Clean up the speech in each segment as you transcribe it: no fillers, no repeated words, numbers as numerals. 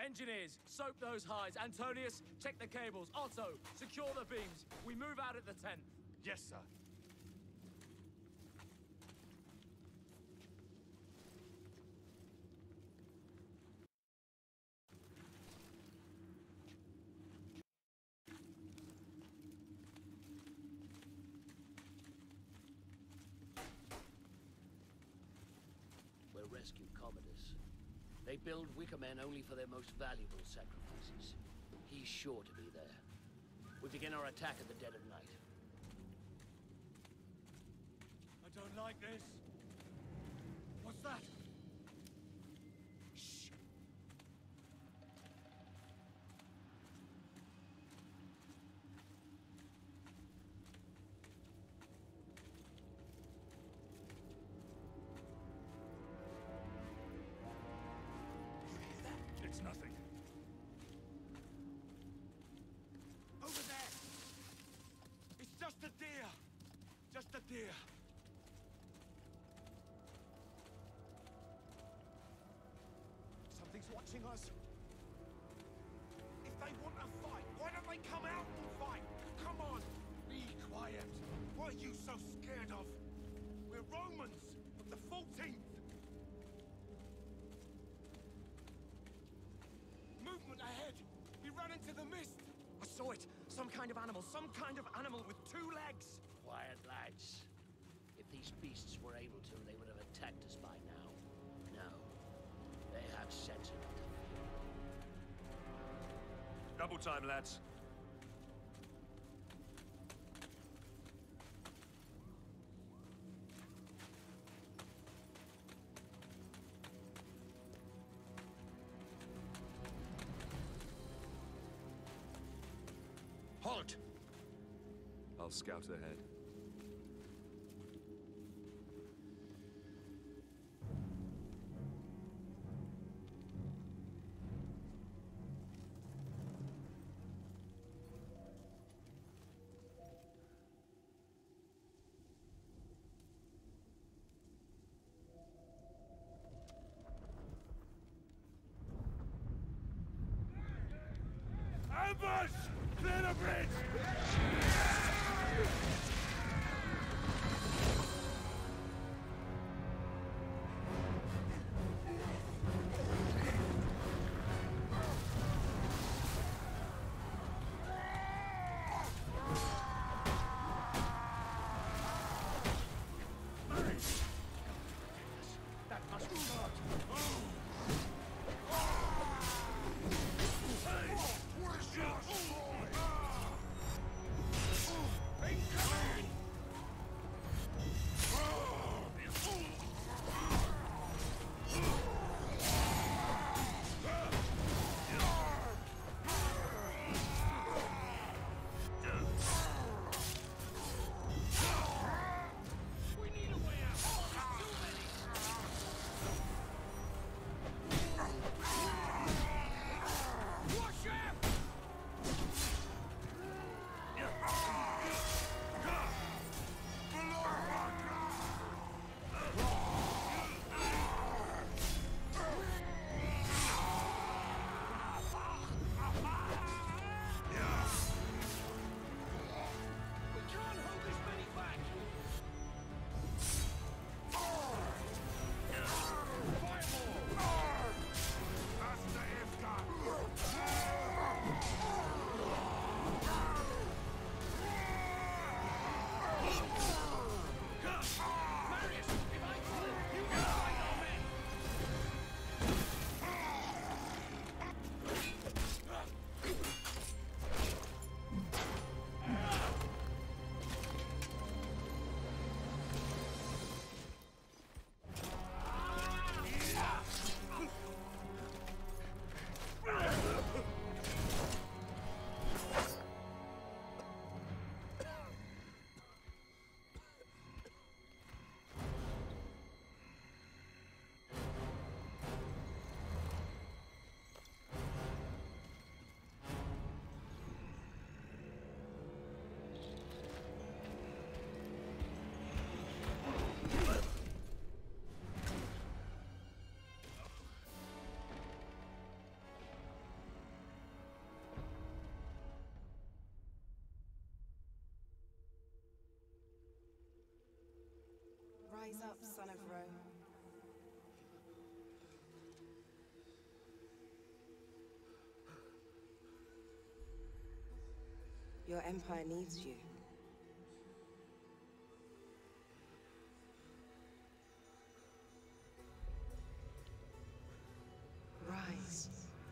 Engineers, soak those hides. Antonius, check the cables. Otto, secure the beams. We move out at the 10th. Yes, sir. We'll rescue Commodus. They build wicker men only for their most valuable sacrifices. He's sure to be there. We begin our attack at the dead of night. I don't like this. What's that? Shh. It's nothing. Over there! It's just a deer! Just a deer! Something's watching us. If they want to fight, why don't they come out and fight? Come on! Be quiet! What are you so scared of? We're Romans of the 14th! Movement ahead! We ran into the mist! I saw it! Some kind of animal with 2 legs! Quiet, lads. If these beasts were able to, they would have attacked us by now. No. They have sense enough to fear. Double time, lads. Halt! I'll scout ahead. Ambush! Clear the bridge! That must be God! Where's your boy? Incoming! Rise up, son of Rome. Your empire needs you. Rise.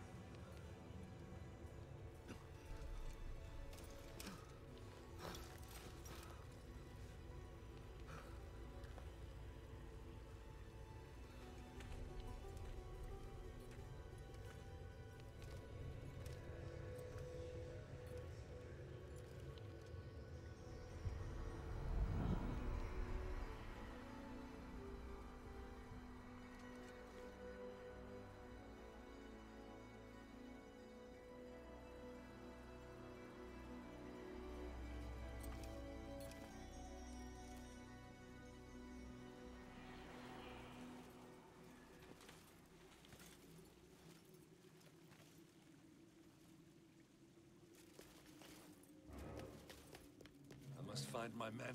I must find my men.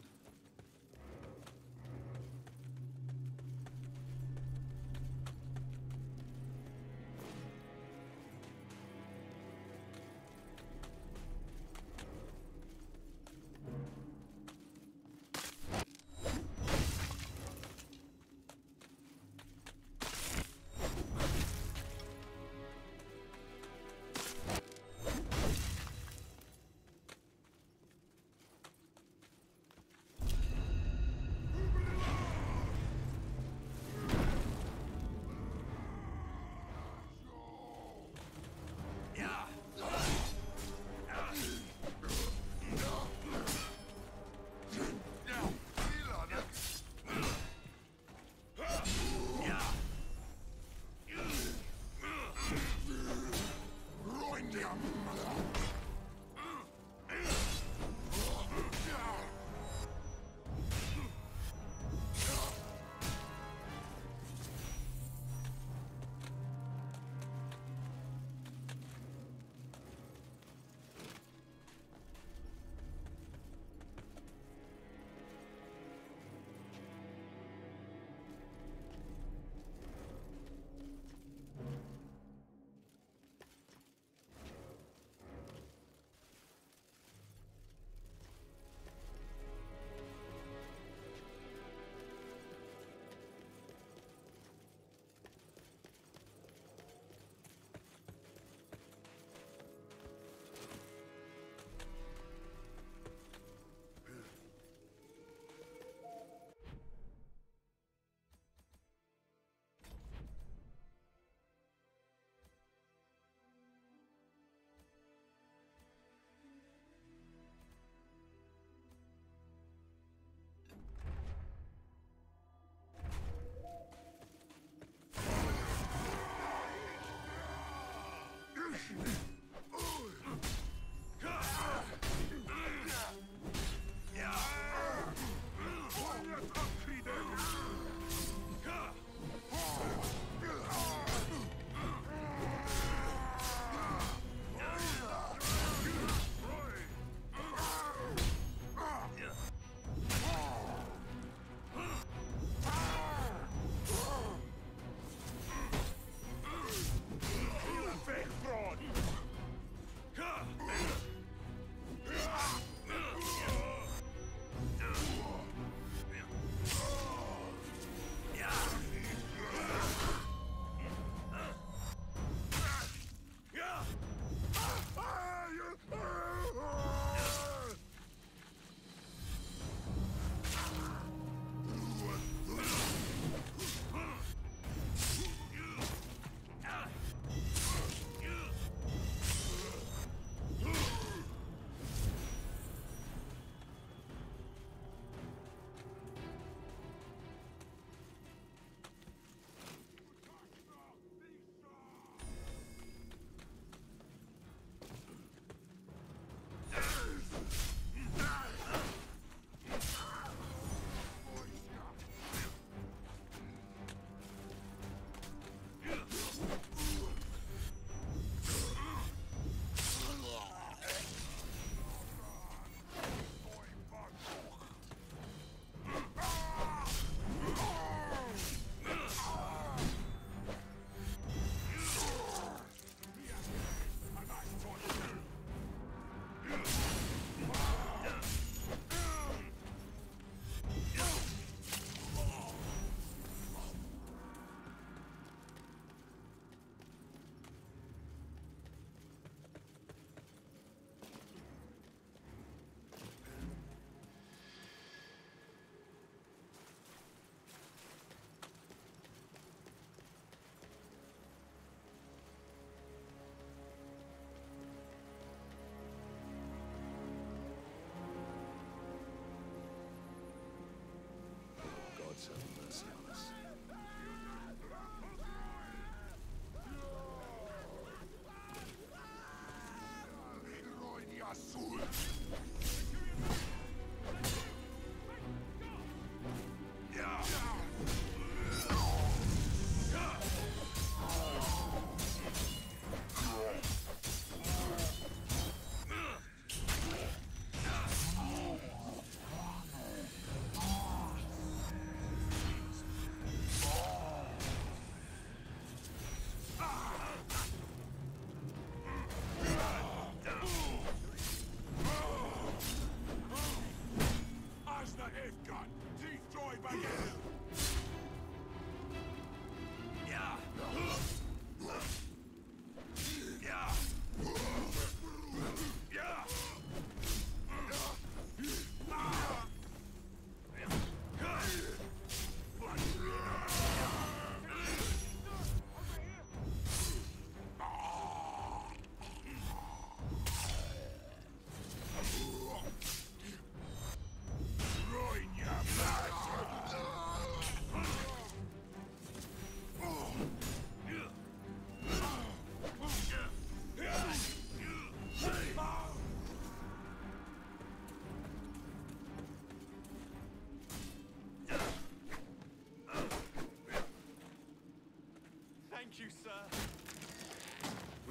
Fake fraud!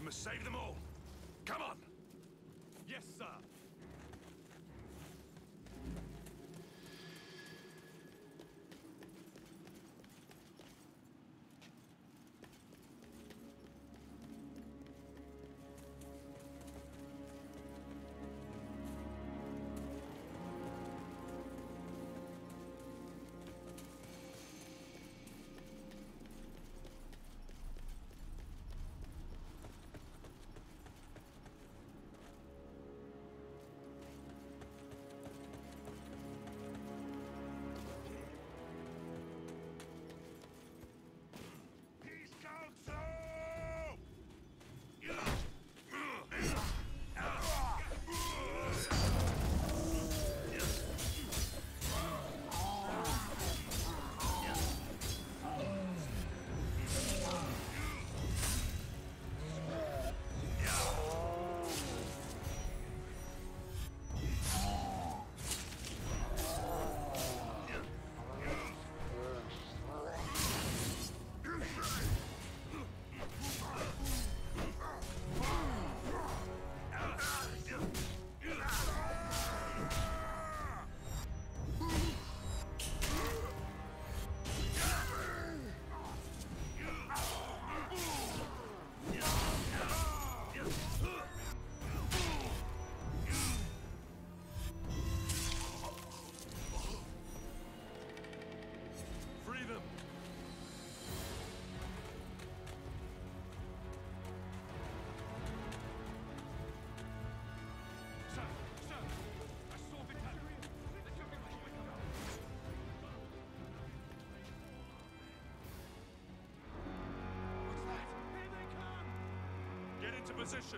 We must save them all. Come on! Yes, sir. Into position.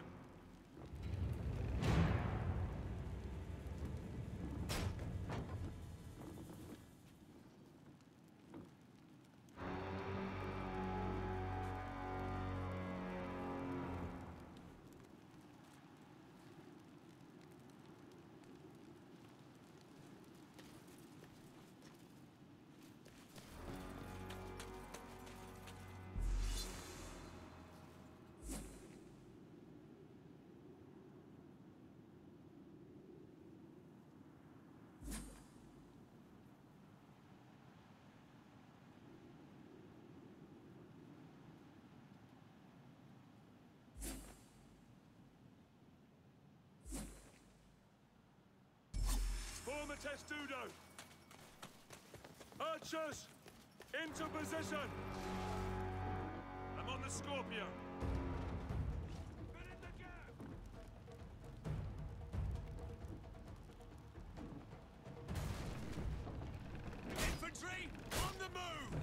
Form a testudo! Archers! Into position! I'm on the Scorpio! Fill in the gap! Infantry, on the move!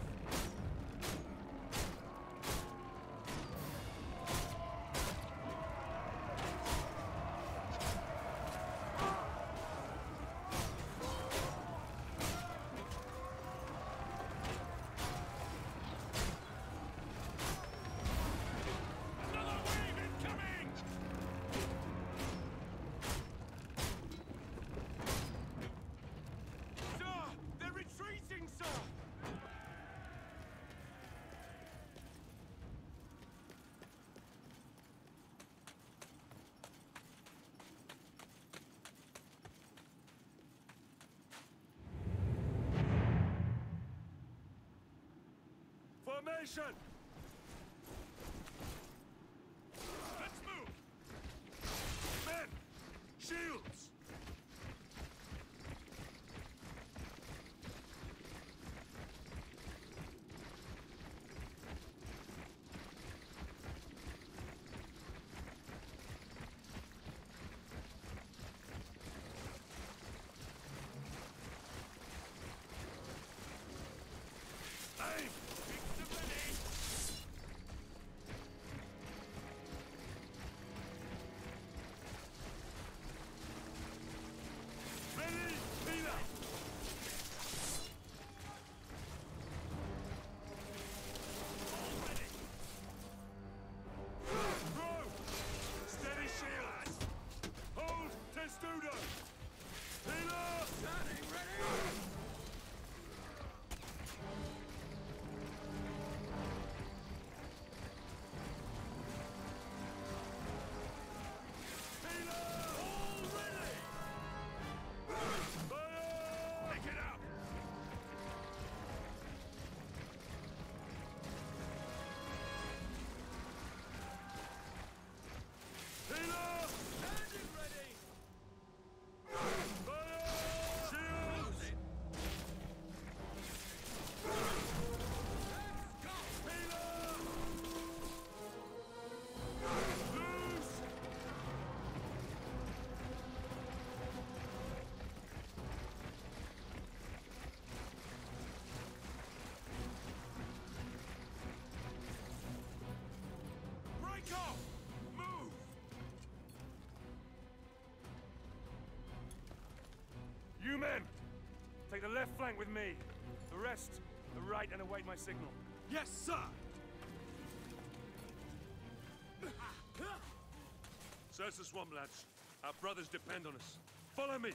Formation! Let's move! Men! Shields! Aim! Fix the minute! Break off! Move! You men! Take the left flank with me. The rest, the right, and await my signal. Yes, sir! Search the swamp, lads. Our brothers depend on us. Follow me!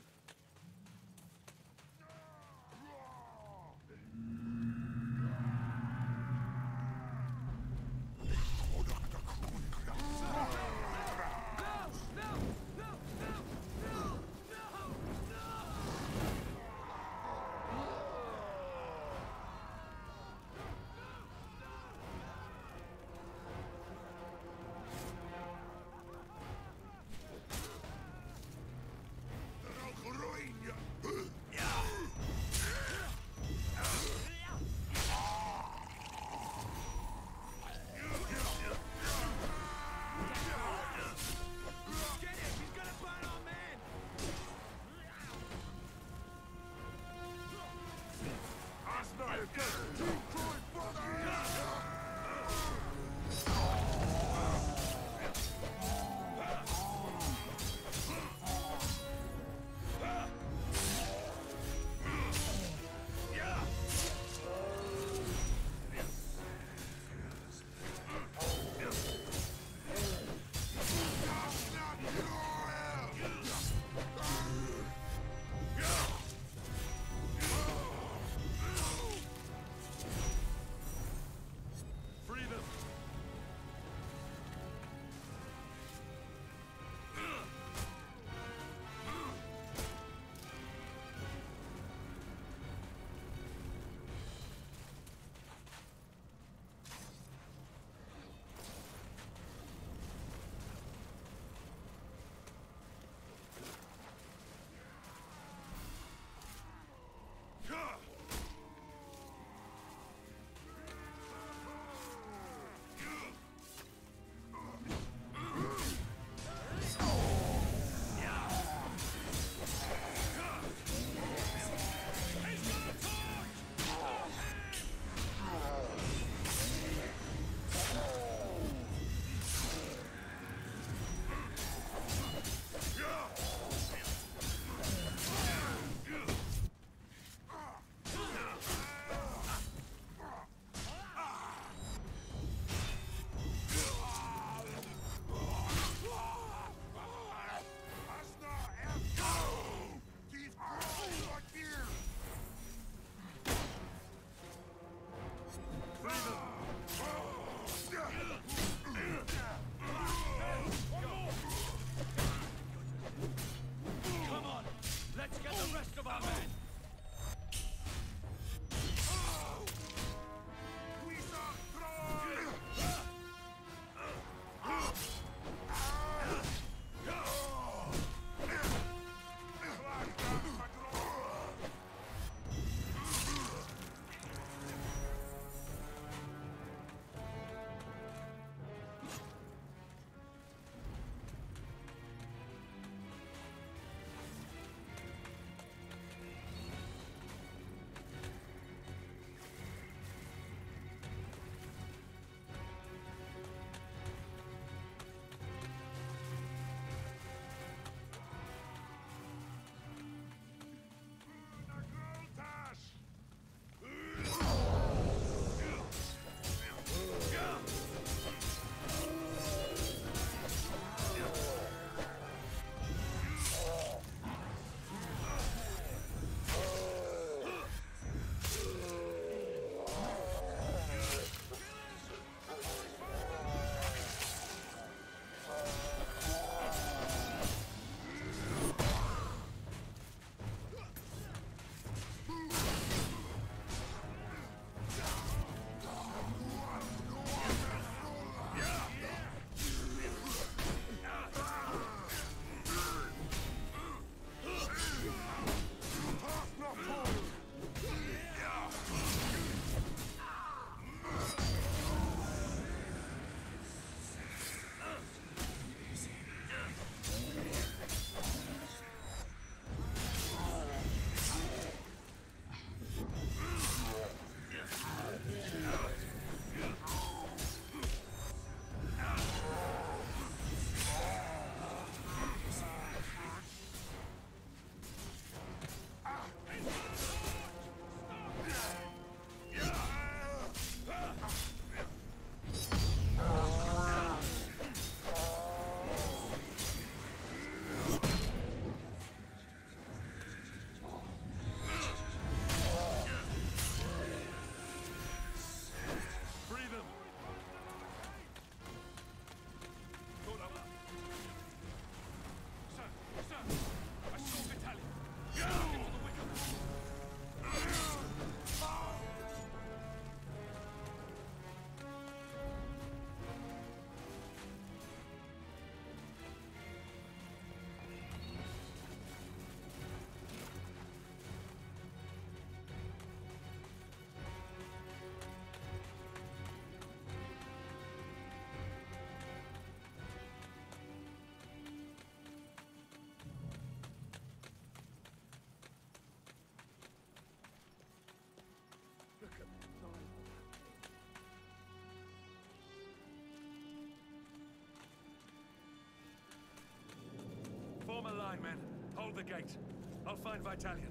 line, men. Hold the gate. I'll find Vitalian.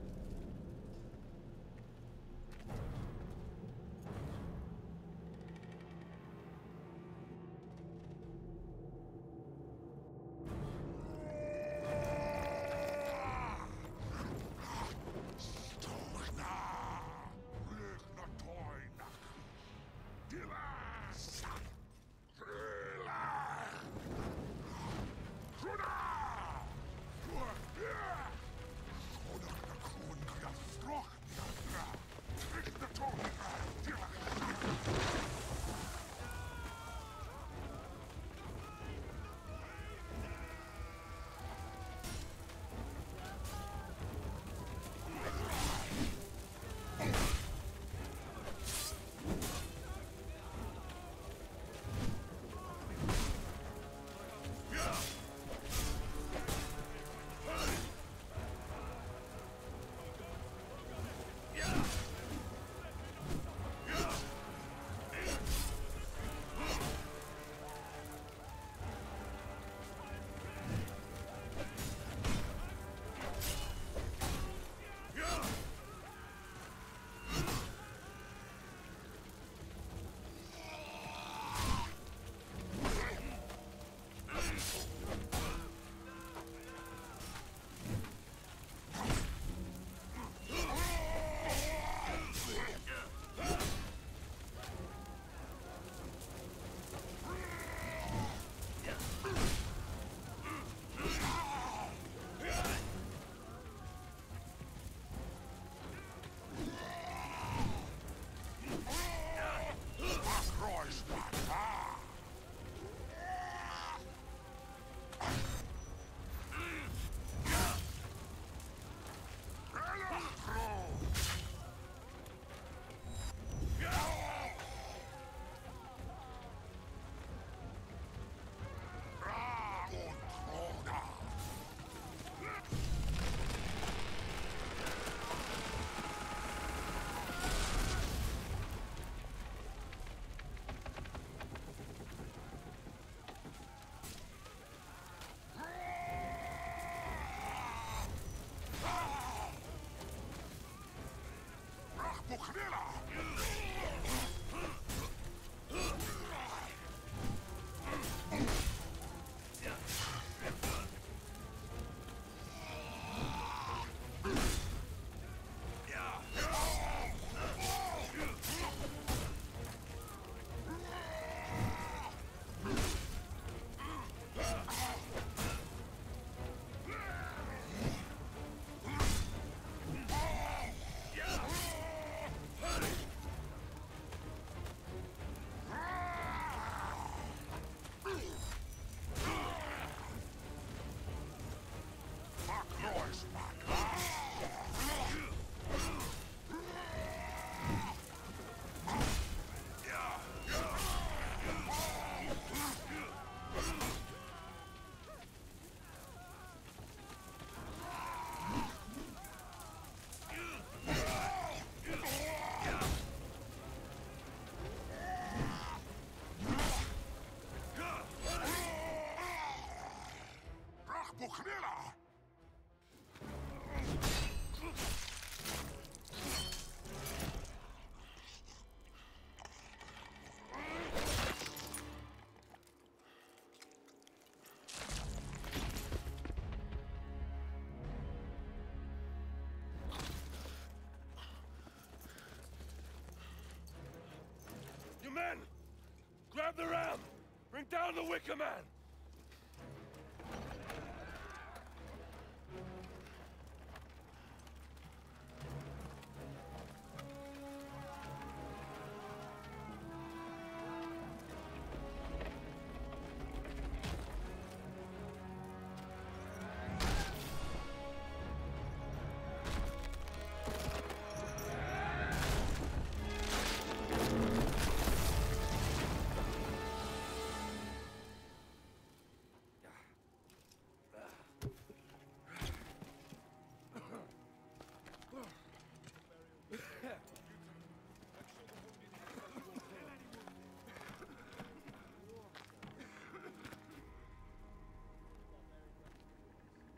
Men! Grab the ram! Bring down the Wicker Man!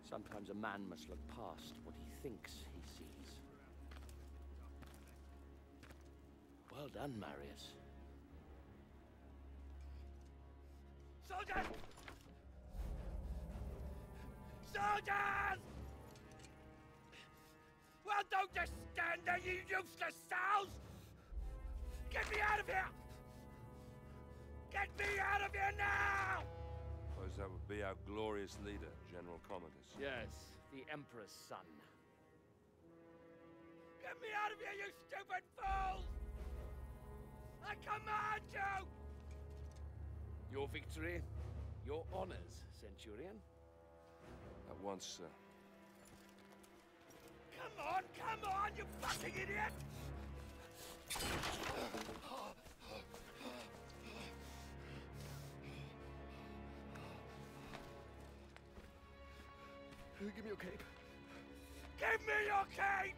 Sometimes a man must look past what he thinks he sees. Well done, Marius. Soldiers! Soldiers! Well, don't just stand there, you useless sows! Get me out of here! Get me out of here now! Suppose that would be our glorious leader, General Commodus. Yes, the Emperor's son. Get me out of here, you stupid fools! I command you! Your victory, your honors, Centurion. At once, sir. Come on, you fucking idiot! Give me your cape. Give me your cape!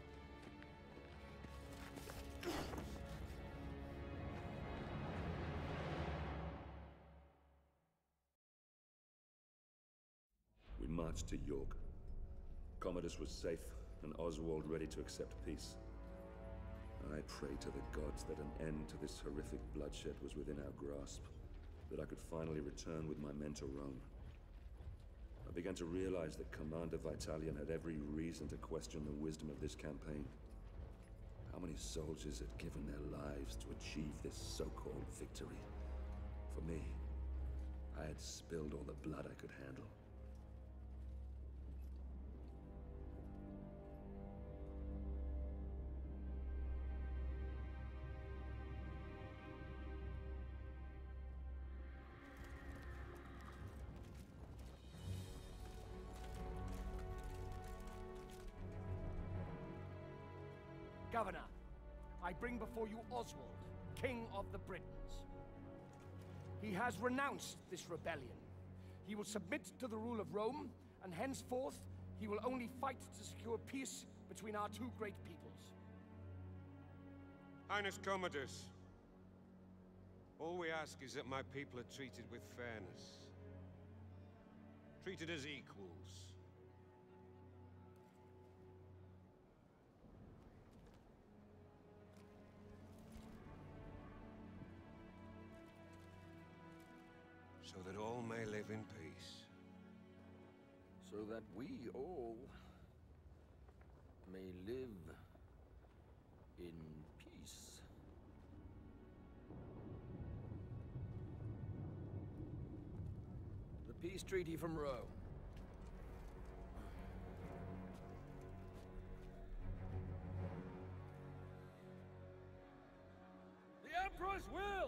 We marched to York. Commodus was safe, and Oswald ready to accept peace. I prayed to the gods that an end to this horrific bloodshed was within our grasp, that I could finally return with my men to Rome. I began to realize that Commander Vitalian had every reason to question the wisdom of this campaign. How many soldiers had given their lives to achieve this so-called victory? For me, I had spilled all the blood I could handle. Governor, I bring before you Oswald, King of the Britons. He has renounced this rebellion. He will submit to the rule of Rome, and henceforth, he will only fight to secure peace between our two great peoples. Highness Commodus, all we ask is that my people are treated with fairness. Treated as equals. So that all may live in peace. So that we all may live in peace. The peace treaty from Rome. The Emperor's will!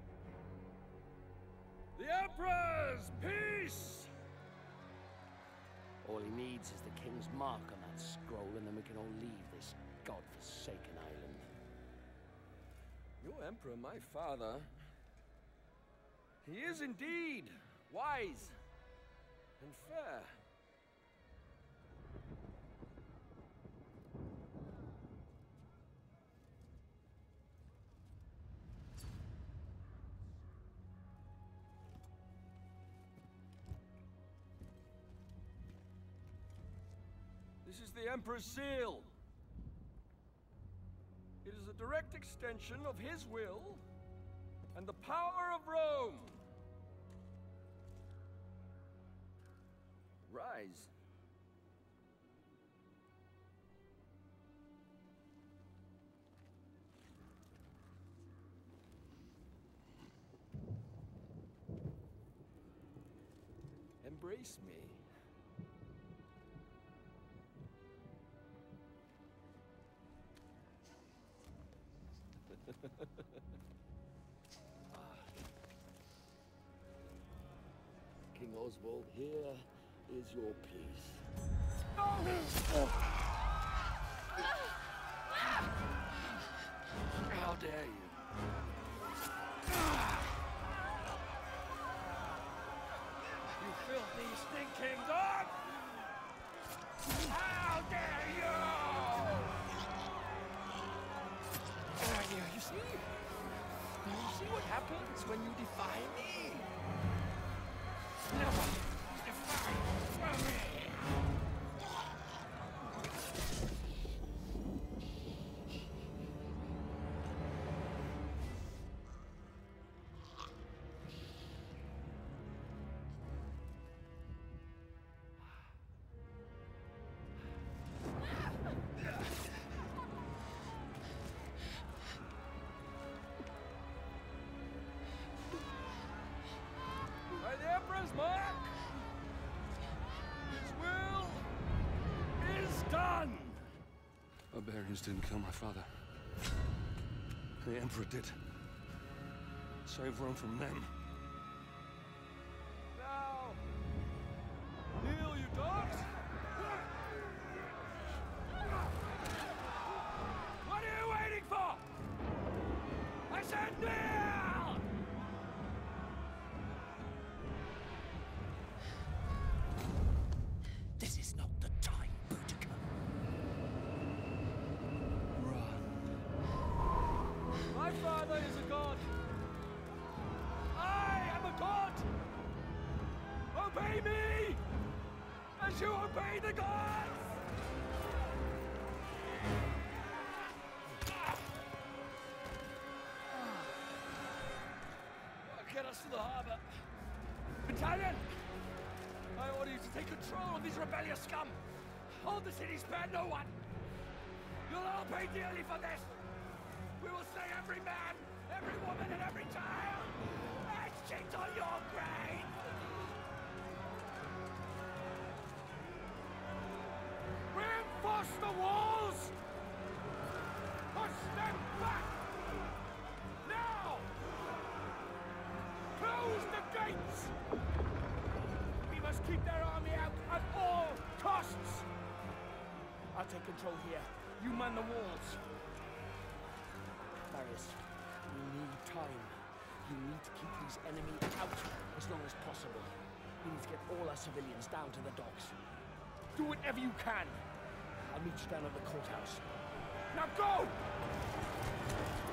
The Emperor's peace! All he needs is the King's mark on that scroll, and then we can all leave this god-forsaken island. Your Emperor, my father, he is indeed wise and fair. This is the Emperor's seal. It is a direct extension of his will and the power of Rome. Ryse. Embrace me. King Oswald, here is your peace. How dare you? You filthy, stinking dog! How dare you! You see? You see what happens when you defy me? Never defy me! Barbarians didn't kill my father. The Emperor did. Save Rome from them. Now! Kneel, you dogs! What are you waiting for? I said kneel! This is not the time, Britannia. Run. My father is a god. I am a god! Obey me! As you obey the gods! Get us to the harbor. Battalion! I order you to take control of these rebellious scum! Hold the city, spare no one! You'll all pay dearly for this! We will slay every man, every woman, and every child! And shit on your grave! Reinforce the walls! Push them back! Now! Close the gates! We must keep their army out at all costs! I'll take control here. You man the walls. Darius, we need time. You need to keep these enemies out as long as possible. We need to get all our civilians down to the docks. Do whatever you can. I'll meet you down at the courthouse. Now go!